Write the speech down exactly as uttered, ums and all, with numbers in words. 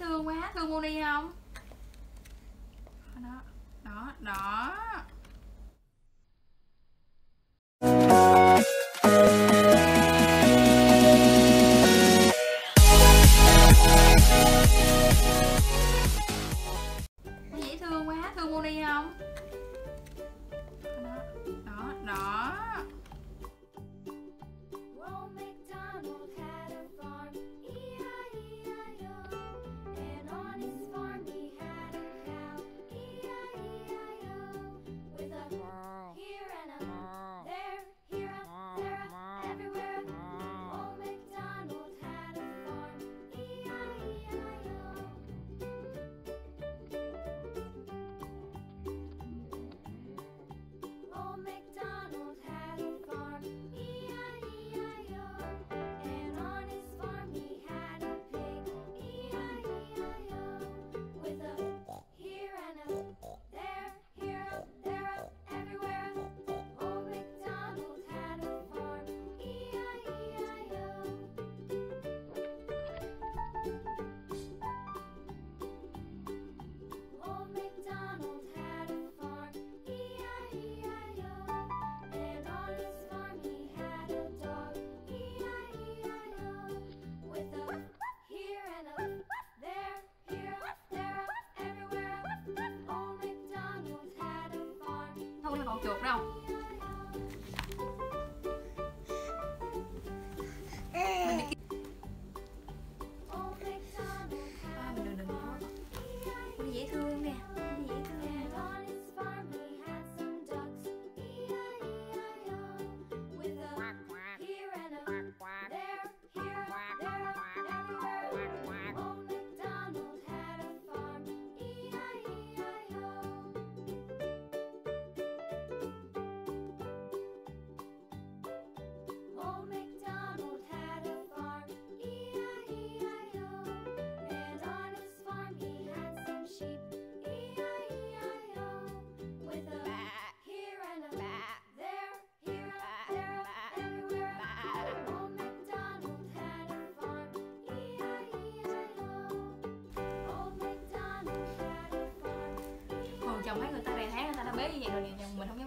thương quá, thương Moni không? Đó, đó, đó. Dễ thương quá, thương Moni không? Đó, đó, đó. Không còn chuột đâu. Mình đi... à, mình đừng đừng quá. Nó dễ thương nè, nó dễ thương nè. Chồng thấy người ta đầy tháng người ta đã bế như vậy rồi, mình không dám